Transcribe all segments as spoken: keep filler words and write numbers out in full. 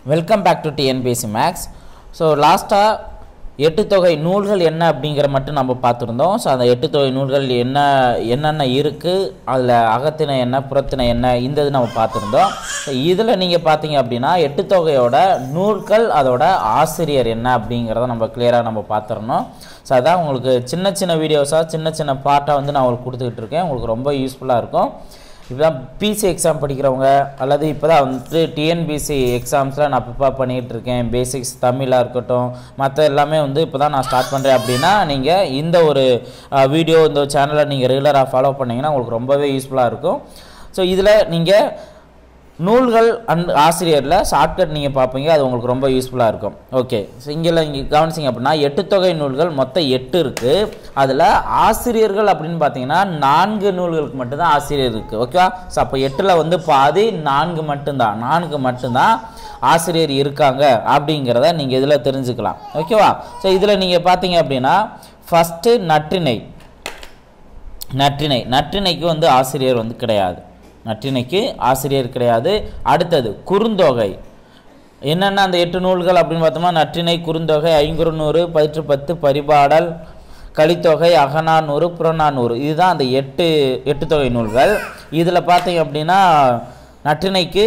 Welcome back to T N P S C Max. So last எட்டு தொகை நூல்கள் என்ன அப்படிங்கற மட்டும் நம்ம பார்த்திருந்தோம். சோ அந்த எட்டு தொகை நூல்கள் என்ன என்னென்ன இருக்கு, அதுல அகத்திணை என்ன புறத்திணை என்ன இந்த நம்ம பார்த்திருந்தோம். இதுல நீங்க பாத்தீங்க அப்படினா எட்டு தொகையோட நூல்கள் அதோட ஆசிரியர் என்ன அப்படிங்கறத நம்ம கிளியரா நம்ம பார்த்திரணும். சோ அதான் உங்களுக்கு சின்ன சின்ன வீடியோஸா சின்ன சின்ன பார்ட்டா வந்து நான் உங்களுக்கு கொடுத்துக்கிட்டு இருக்கேன். உங்களுக்கு ரொம்ப யூஸ்ஃபுல்லா இருக்கும். இப்போதான் பிசி எக்ஸாம் படிக்கிறவங்க அல்லது இப்போதான் வந்து டிஎன்பிஎஸ்சி எக்ஸாம்ஸில் நான் ப்ரிப்பேர் பண்ணிகிட்டு இருக்கேன், பேசிக்ஸ் தமிழாக இருக்கட்டும் மற்ற எல்லாமே வந்து இப்போ தான் நான் ஸ்டார்ட் பண்ணுறேன் அப்படின்னா நீங்கள் இந்த ஒரு வீடியோ இந்த சேனலை நீங்கள் ரெகுலராக ஃபாலோ பண்ணிங்கன்னா உங்களுக்கு ரொம்பவே யூஸ்ஃபுல்லாக இருக்கும். ஸோ இதில் நீங்கள் நூல்கள் அண்ட் ஆசிரியரில் ஷார்ட்கட் நீங்கள் பார்ப்பீங்க, அது உங்களுக்கு ரொம்ப யூஸ்ஃபுல்லாக இருக்கும். ஓகே, ஸோ இங்கே இங்கே கவனிச்சிங்க அப்படின்னா எட்டு தொகை நூல்கள் மொத்தம் எட்டு இருக்குது. அதில் ஆசிரியர்கள் அப்படின்னு பார்த்தீங்கன்னா நான்கு நூல்களுக்கு மட்டும்தான் ஆசிரியர் இருக்குது. ஓகேவா? ஸோ அப்போ எட்டில் வந்து பாதி நான்கு மட்டும்தான் நான்கு மட்டும்தான் ஆசிரியர் இருக்காங்க அப்படிங்கிறத நீங்கள் இதில் தெரிஞ்சுக்கலாம். ஓகேவா? ஸோ இதில் நீங்கள் பார்த்தீங்க அப்படின்னா ஃபஸ்ட்டு நற்றிணை நற்றிணை நற்றிணைக்கு வந்து ஆசிரியர் வந்து கிடையாது. நற்றிணைக்கு ஆசிரியர் கிடையாது. அடுத்தது குறுந்தொகை. என்னென்ன அந்த எட்டு நூல்கள் அப்படின்னு பார்த்தோம்னா நற்றிணை, குறுந்தொகை, ஐங்குறுநூறு, பதிற்று பத்து, பரிபாடல், கலித்தொகை, அகநானூறு, புறநானூறு, இதுதான் அந்த எட்டு எட்டு தொகை நூல்கள். இதில் பார்த்தீங்க அப்படின்னா நற்றிணைக்கு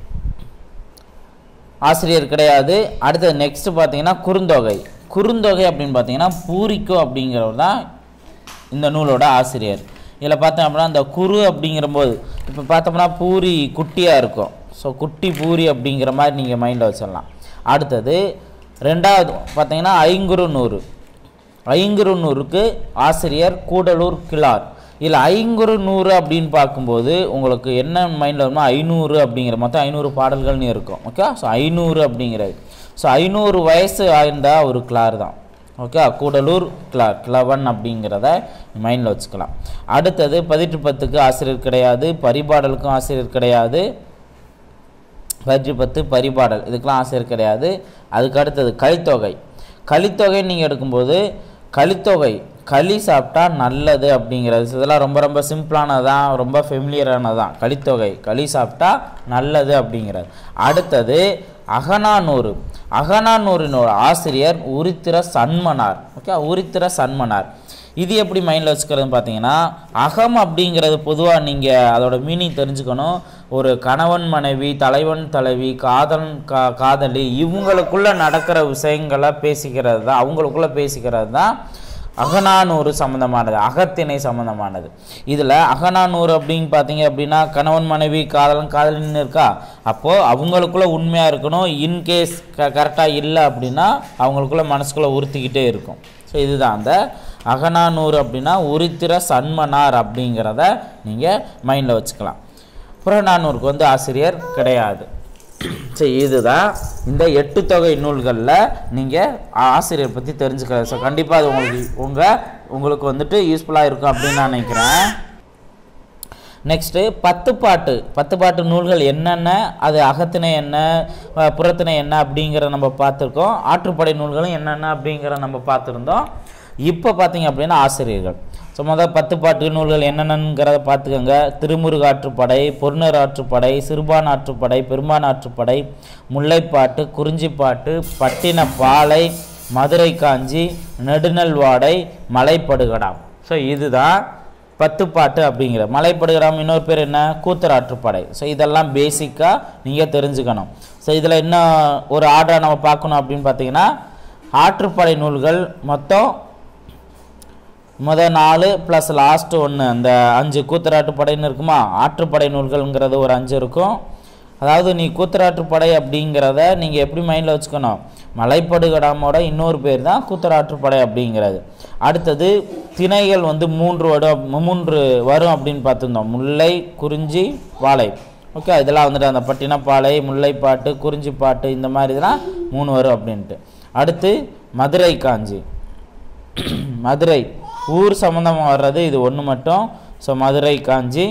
ஆசிரியர் கிடையாது. அடுத்தது நெக்ஸ்ட் பார்த்தீங்கன்னா குறுந்தொகை. குறுந்தொகை அப்படின்னு பார்த்தீங்கன்னா பூரிக்கோ அப்படிங்கிறவர் தான் இந்த நூலோட ஆசிரியர். இதில் பார்த்தோம் அப்படின்னா இந்த குரு அப்படிங்கிறபோது இப்போ பார்த்தோம்னா பூரி குட்டியாக இருக்கும். ஸோ குட்டி பூரி அப்படிங்கிற மாதிரி நீங்கள் மைண்டில் வச்சிடலாம். அடுத்தது ரெண்டாவது பார்த்தீங்கன்னா ஐங்குறுநூறு. ஐங்குறுநூறுக்கு ஆசிரியர் கூடலூர் கிழார். இதில் ஐங்குறுநூறு அப்படின்னு பார்க்கும்போது உங்களுக்கு என்ன மைண்டில் வருமா, ஐநூறு அப்படிங்கிற மொத்தம் ஐநூறு பாடல்கள்னு இருக்கும். ஓகே, ஸோ ஐநூறு அப்படிங்கிறது ஸோ ஐநூறு வயசு ஆயிருந்தா ஒரு கிளார் தான். ஓகே, கூடலூர் கிளார் கிளவன் அப்படிங்கிறத மைண்டில் வச்சுக்கலாம். அடுத்தது பதிற்று பத்துக்கு ஆசிரியர் கிடையாது, பரிபாடலுக்கும் ஆசிரியர் கிடையாது. பதிற்று பத்து பரிபாடல் இதுக்கெலாம் ஆசிரியர் கிடையாது. அதுக்கு அடுத்தது கலித்தொகை. கலித்தொகை நீங்கள் எடுக்கும்போது கலித்தொகை களி சாப்பிட்டா நல்லது அப்படிங்கிறது இதெல்லாம் ரொம்ப ரொம்ப சிம்பிளானதான், ரொம்ப ஃபெமிலியரானதான். கலித்தொகை களி சாப்பிட்டா நல்லது அப்படிங்கிறது. அடுத்தது அகநானூறு. அகநானூறினோட ஆசிரியர் உரித்திர சன்மனார். ஓகே, உரித்திர சன்மனார். இது எப்படி மைண்டில் வச்சுக்கிறதுன்னு பார்த்தீங்கன்னா அகம் அப்படிங்கிறது பொதுவாக நீங்கள் அதோட மீனிங் தெரிஞ்சுக்கணும். ஒரு கணவன் மனைவி, தலைவன் தலைவி, காதல் கா காதலி இவங்களுக்குள்ளே நடக்கிற விஷயங்களை பேசிக்கிறது தான், அவங்களுக்குள்ளே பேசிக்கிறது தான் அகநானூறு சம்மந்தமானது, அகத்திணை சம்மந்தமானது. இதில் அகநானூறு அப்படின்னு பார்த்தீங்க அப்படின்னா கணவன் மனைவி காதலன் காதலின்னு இருக்கா, அப்போது அவங்களுக்குள்ளே உண்மையாக இருக்கணும். இன்கேஸ் க கரெக்டாக இல்லை அப்படின்னா அவங்களுக்குள்ளே மனசுக்குள்ளே உறுத்திக்கிட்டே இருக்கும். ஸோ இதுதான் அந்த அகநானூறு அப்படின்னா உரித்திர சன்மனார் அப்படிங்கிறத நீங்கள் மைண்டில் வச்சுக்கலாம். புறநானூருக்கு வந்து ஆசிரியர் கிடையாது. சரி, இதுதான் இந்த எட்டு தொகை நூல்களில் நீங்கள் ஆசிரியர் பற்றி தெரிஞ்சுக்கிறது. ஸோ கண்டிப்பாக அது உங்களுக்கு உங்கள் உங்களுக்கு வந்துட்டு யூஸ்ஃபுல்லாக இருக்கும் அப்படின்னு நான் நினைக்கிறேன். நெக்ஸ்ட்டு பத்து பாட்டு பத்து பாட்டு நூல்கள் என்னென்ன, அது அகத்திணை என்ன புறத்திணை என்ன அப்படிங்கிற நம்ம பார்த்துருக்கோம். ஆற்றுப்படை நூல்களும் என்னென்ன அப்படிங்கிற நம்ம பார்த்துருந்தோம். இப்போ பார்த்தீங்க அப்படின்னா ஆசிரியர்கள். ஸோ முதல் பத்து பாட்டு நூல்கள் என்னென்னங்கிறத பார்த்துக்கோங்க. திருமுருகாற்றுப்படை, பொருணர் ஆற்றுப்படை, சிறுபான் ஆற்றுப்படை, பெரும்பான் ஆற்றுப்படை, முல்லைப்பாட்டு, குறிஞ்சிப்பாட்டு, பட்டினப்பாலை, மதுரை காஞ்சி, நெடுநல்வாடை, மலைப்படுகடாம். ஸோ இதுதான் பத்து பாட்டு அப்படிங்கிற. மலைப்படுகடாம் இன்னொரு பேர் என்ன, கூத்தராற்றுப்படை. ஸோ இதெல்லாம் பேசிக்காக நீங்கள் தெரிஞ்சுக்கணும். ஸோ இதில் இன்னும் ஒரு ஆர்டரை நம்ம பார்க்கணும் அப்படின்னு பார்த்தீங்கன்னா ஆற்றுப்படை நூல்கள் மொத்தம் முதல் நாலு ப்ளஸ் லாஸ்ட்டு ஒன்று அந்த அஞ்சு கூத்தராற்றுப்படைன்னு இருக்குமா. ஆற்றுப்படை நூல்கள்ங்கிறது ஒரு அஞ்சு இருக்கும். அதாவது நீ கூத்தராற்றுப்படை அப்படிங்கிறத நீங்கள் எப்படி மைண்டில் வச்சுக்கணும், மலைப்படுகடாமோட இன்னொரு பேர் தான் கூத்தராற்றுப்படை அப்படிங்கிறது. அடுத்தது திணைகள் வந்து மூன்று வரும் மூன்று வரும் அப்படின்னு பார்த்துருந்தோம். முல்லை, குறிஞ்சி, வாழை. ஓகே, இதெல்லாம் வந்துட்டு அந்த பட்டினப்பாலை, முல்லைப்பாட்டு, குறிஞ்சிப்பாட்டு இந்த மாதிரி இதெல்லாம் மூணு வரும் அப்படின்ட்டு. அடுத்து மதுரை காஞ்சி. மதுரை ஊர் சம்மந்தமாக வர்றது இது ஒன்று மட்டும். ஸோ மதுரை காஞ்சி.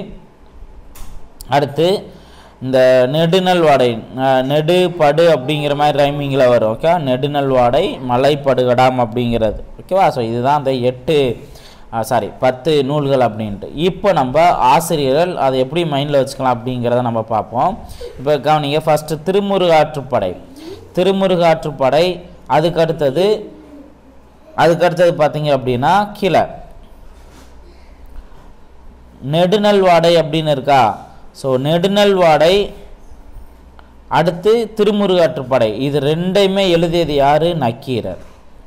அடுத்து இந்த நெடுநல்வாடை, நெடு படு அப்படிங்கிற மாதிரி ரைமிங்கில் வரும். ஓகே, நெடுநல்வாடை, மலைப்படுகடாம் அப்படிங்கிறது. ஓகேவா? ஸோ இதுதான் அந்த எட்டு சாரி பத்து நூல்கள் அப்படின்ட்டு. இப்போ நம்ம ஆசிரியர்கள் அதை எப்படி மைண்டில் வச்சுக்கலாம் அப்படிங்கிறத நம்ம பார்ப்போம். இப்போ கவனிங்க. ஃபஸ்ட்டு திருமுருகாற்றுப்படை. திருமுருகாற்றுப்படை. அதுக்கடுத்தது அதுக்கடுத்தது பார்த்தீங்க அப்படின்னா கீழே நெடுநல் வாடை அப்படின்னு இருக்கா. ஸோ நெடுநல் வாடை அடுத்து திருமுருகாற்றுப்படை. இது ரெண்டையுமே எழுதியது யார்? நக்கீரர்.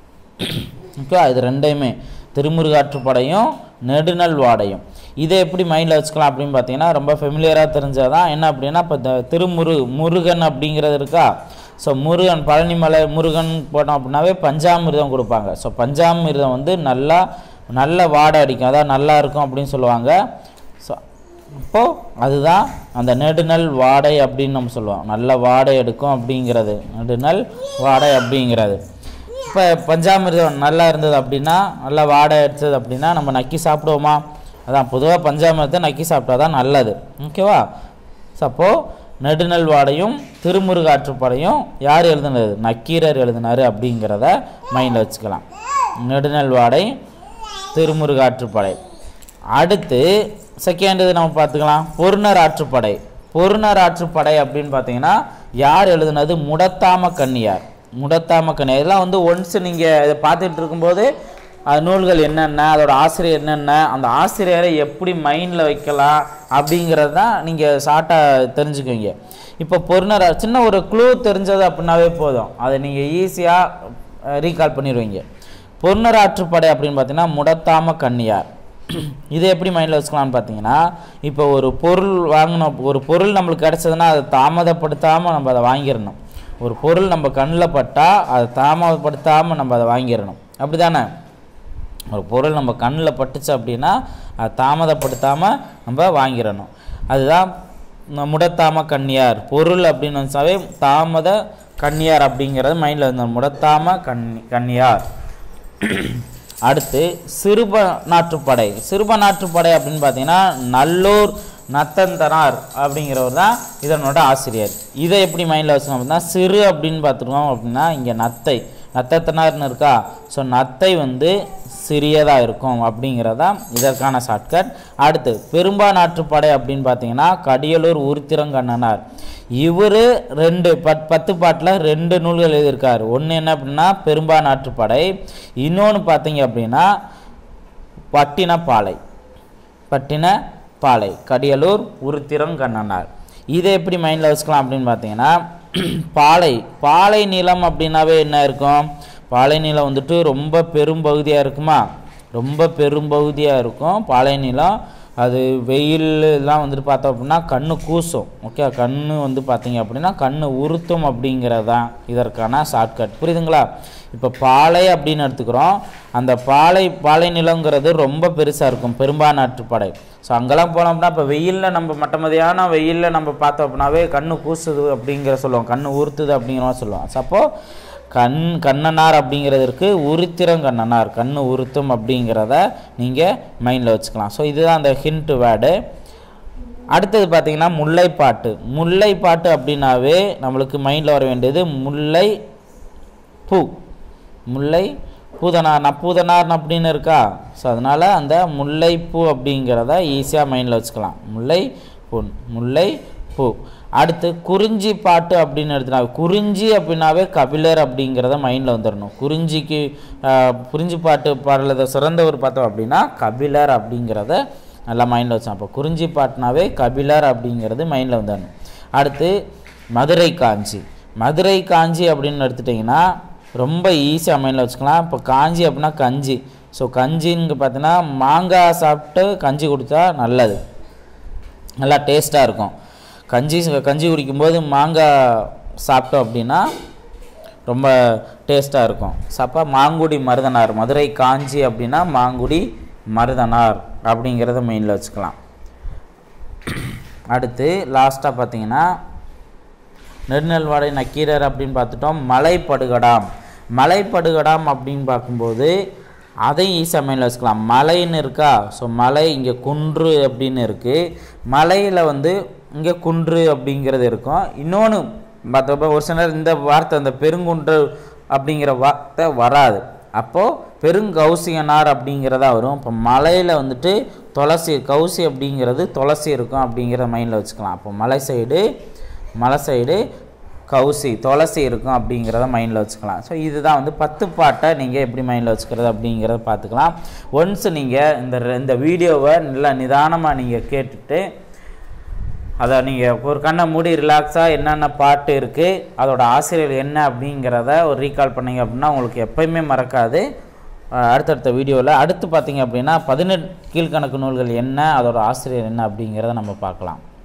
ஓகே, இது ரெண்டையுமே திருமுருகாற்றுப்படையும் நெடுநல் வாடையும். இதை எப்படி மைண்டில் வச்சுக்கலாம் அப்படின்னு பார்த்தீங்கன்னா ரொம்ப ஃபெமிலியராக தெரிஞ்சாதான். என்ன அப்படின்னா இப்போ திருமுரு முருகன் அப்படிங்கிறது இருக்கா. ஸோ முருகன் பழனிமலை முருகன் போட்டோம் அப்படின்னாவே பஞ்சாமிர்தம் கொடுப்பாங்க. ஸோ பஞ்சாமிர்தம் வந்து நல்லா நல்ல வாடை அடிக்கும், அதான் நல்லா இருக்கும் அப்படின்னு சொல்லுவாங்க. ஸோ அப்போது அதுதான் அந்த நெடுநல் வாடை அப்படின்னு நம்ம சொல்லுவோம். நல்ல வாடை எடுக்கும் அப்படிங்கிறது நெடுநல் வாடை அப்படிங்கிறது. இப்போ பஞ்சாமிர்தம் நல்லா இருந்தது அப்படின்னா, நல்லா வாடை எடுத்தது அப்படின்னா நம்ம நக்கி சாப்பிடுவோமா? அதான் பொதுவாக பஞ்சாமிர்தத்தை நக்கி சாப்பிட்டா தான் நல்லது. ஓகேவா? ஸோ அப்போது நெடுநல் வாடையும் திருமுருகாற்றுப்படையும் யார் எழுதுனது? நக்கீரர் எழுதினார் அப்படிங்கிறத மைண்டில் வச்சுக்கலாம். நெடுநல் வாடை திருமுருகாற்றுப்படை. அடுத்து செகண்ட் இது நம்ம பார்த்துக்கலாம். பொருணர் ஆற்றுப்படை. பொருணர் ஆற்றுப்படை அப்படின்னு பார்த்தீங்கன்னா யார் எழுதுனது? முடத்தாம கன்னியார். முடத்தாம கன்னியார். இதெல்லாம் வந்து ஒன்ஸ் நீங்கள் இதை பார்த்துட்டு இருக்கும்போது அது நூல்கள் என்னென்ன, அதோட ஆசிரியர் என்னென்ன, அந்த ஆசிரியரை எப்படி மைண்டில் வைக்கலாம் அப்படிங்கிறது தான் நீங்கள் ஷார்ட்டாக தெரிஞ்சுக்குவீங்க. இப்போ பொருணர் சின்ன ஒரு க்ளூ தெரிஞ்சது அப்படின்னாவே போதும், அதை நீங்கள் ஈஸியாக ரீகால் பண்ணிடுவீங்க. பொருணர் ஆற்றுப்படை அப்படின்னு பார்த்தீங்கன்னா முடத்தாம கன்னியார். இதை எப்படி மைண்டில் வச்சுக்கலாம்னு பார்த்தீங்கன்னா, இப்போ ஒரு பொருள் வாங்கினோம், ஒரு பொருள் நம்மளுக்கு கிடச்சதுன்னா அதை தாமதப்படுத்தாமல் நம்ம அதை வாங்கிடணும். ஒரு பொருள் நம்ம கண்ணில் பட்டால் அதை தாமதப்படுத்தாமல் நம்ம அதை வாங்கிடணும். அப்படி தானே? ஒரு பொருள் நம்ம கண்ணில் பட்டுச்சு அப்படின்னா அதை தாமதப்படுத்தாமல் நம்ம வாங்கிடணும். அதுதான் முடத்தாம கன்னியார். பொருள் அப்படின்னு வச்சாவே தாமத கன்னியார் அப்படிங்கிறது மைண்டில் வந்து முடத்தாம கன்னி கன்னியார். அடுத்து சிறுப நாற்றுப்படை. சிறுப நாற்றுப்படை அப்படின்னு பார்த்தீங்கன்னா நல்லூர் நத்தந்தனார் அப்படிங்கிறவர் தான் இதனோட ஆசிரியர். இதை எப்படி மைண்டில் வச்சுக்கணும் அப்படின்னா, சிறு அப்படின்னு பார்த்துருக்கோம் அப்படின்னா இங்கே நத்தை நத்தத்தனார்னு இருக்கா. ஸோ நத்தை வந்து சிறியதாக இருக்கும் அப்படிங்கிறதா இதற்கான ஷார்ட்கட். அடுத்து பெரும்பா நாற்றுப்படை அப்படின்னு பார்த்தீங்கன்னா கடியலூர் உருத்திரங்கண்ணனார். இவர் ரெண்டு பத் பத்து பாட்டில் ரெண்டு நூல்கள் எழுதியிருக்கார். ஒன்று என்ன அப்படின்னா பெரும்பா நாற்றுப்படை, இன்னொன்று பார்த்தீங்க அப்படின்னா பட்டினப்பாலை. பட்டினப்பாலை கடியலூர் உருத்திரங்கண்ணனார். இதை எப்படி மைண்டில் வச்சுக்கலாம் அப்படின்னு பார்த்தீங்கன்னா, பாலை பாலை நிலம் அப்படின்னாவே என்ன இருக்கும்? பாலை நிலம் வந்துட்டு ரொம்ப பெரும்பகுதியாக இருக்குமா? ரொம்ப பெரும்பகுதியாக இருக்கும் பாலை நிலம். அது வெயிலெலாம் வந்துட்டு பார்த்தோம் அப்படின்னா கண்ணு கூசும். ஓகே, கண்ணு வந்து பார்த்தீங்க அப்படின்னா கண்ணு உறுத்தும் அப்படிங்கிறது தான் இதற்கான ஷார்ட்கட். புரியுதுங்களா? இப்போ பாலை அப்படின்னு எடுத்துக்கிறோம். அந்த பாலை பாலை நிலங்கிறது ரொம்ப பெருசாக இருக்கும் பெரும்பா நாற்றுப்படை. ஸோ அங்கெல்லாம் போனோம்னா இப்போ வெயிலில் நம்ம மட்ட மதியான வெயிலில் நம்ம பார்த்தோம் அப்படின்னாவே கண்ணு கூசுது அப்படிங்கிற சொல்லுவோம், கண்ணு உறுத்துது அப்படிங்கிற சொல்லுவோம். ஸோ அப்போது கண் கண்ணனார் அப்படிங்கிறதுக்கு உருத்திரங்கண்ணனார், கண்ணு உறுத்தும் அப்படிங்கிறத நீங்கள் மைண்டில் வச்சுக்கலாம். ஸோ இதுதான் அந்த ஹிண்ட் வேர்டு. அடுத்தது பார்த்தீங்கன்னா முல்லைப்பாட்டு. முல்லைப்பாட்டு அப்படின்னாவே நம்மளுக்கு மைண்டில் வர வேண்டியது முல்லை பூ. முல்லை பூதனார் நப்பூதனார் அப்படின்னு இருக்கா. ஸோ அதனால் அந்த முல்லைப்பூ அப்படிங்கிறத ஈஸியாக மைண்டில் வச்சுக்கலாம். முல்லை பூ முல்லை பூ. அடுத்து குறிஞ்சி பாட்டு அப்படின்னு எடுத்துனா, குறிஞ்சி அப்படின்னாவே கபிலர் அப்படிங்கிறத மைண்டில் வந்துடணும். குறிஞ்சிக்கு குறிஞ்சி பாட்டு பாடலதை சிறந்தவர் பார்த்தோம் அப்படின்னா கபிலர் அப்படிங்கிறத நல்லா மைண்டில் வச்சோம். அப்போ குறிஞ்சி பாட்டுனாவே கபிலர் அப்படிங்கிறது மைண்டில் வந்துடணும். அடுத்து மதுரை காஞ்சி. மதுரை காஞ்சி அப்படின்னு எடுத்துட்டிங்கன்னா ரொம்ப ஈஸியாக மைண்டில் வச்சுக்கலாம். இப்போ காஞ்சி அப்படின்னா கஞ்சி. ஸோ கஞ்சின்னு பார்த்தீங்கன்னா மாங்காய் சாப்பிட்டு கஞ்சி குடித்தா நல்லது, நல்லா டேஸ்ட்டாக இருக்கும். கஞ்சி கஞ்சி குடிக்கும்போது மாங்காய் சாப்பிட்டோம் அப்படின்னா ரொம்ப டேஸ்ட்டாக இருக்கும். சாப்பா மாங்குடி மருதனார். மதுரை காஞ்சி அப்படின்னா மாங்குடி மருதனார் அப்படிங்கிறத மெயினில் வச்சுக்கலாம். அடுத்து லாஸ்ட்டாக பார்த்தீங்கன்னா நெடுநல் வாடை நக்கீரர் அப்படின்னு பார்த்துட்டோம். மலைப்படுகடாம். மலைப்படுகடாம் அப்படின்னு பார்க்கும்போது அதையும் ஈஸியாக மைண்டில் வச்சுக்கலாம். மலைன்னு இருக்கா. ஸோ மலை இங்கே குன்று அப்படின்னு இருக்குது. மலையில் வந்து இங்கே குன்று அப்படிங்கிறது இருக்கும். இன்னொன்று பார்த்தப்ப ஒரு சிலர் இந்த வார்த்தை அந்த பெருங்குன்று அப்படிங்கிற வார்த்தை வராது. அப்போது பெருங்கௌசியனார் அப்படிங்கிறதா வரும். இப்போ மலையில் வந்துட்டு துளசி கௌசி அப்படிங்கிறது துளசி இருக்கும் அப்படிங்கிற மைண்டில் வச்சுக்கலாம். அப்போ மலை சைடு மலை சைடு கௌசி துளசி இருக்கும் அப்படிங்கிறத மைண்டில் வச்சுக்கலாம். ஸோ இதுதான் வந்து பத்து பாட்டை நீங்கள் எப்படி மைண்டில் வச்சுக்கிறது அப்படிங்கிறத பார்த்துக்கலாம். ஒன்ஸ் நீங்கள் இந்த இந்த வீடியோவை நல்லா நிதானமாக நீங்கள் கேட்டுட்டு அதை நீங்கள் ஒரு கண்ணை மூடி ரிலாக்ஸாக என்னென்ன பாட்டு இருக்குது அதோட ஆசிரியர் என்ன அப்படிங்கிறத ஒரு ரீகால் பண்ணிங்க அப்படின்னா உங்களுக்கு எப்போயுமே மறக்காது. அடுத்தடுத்த வீடியோவில் அடுத்து பார்த்திங்க அப்படின்னா பதினெட்டு கீழ்கணக்கு நூல்கள் என்ன அதோட ஆசிரியர் என்ன அப்படிங்கிறத நம்ம பார்க்கலாம்.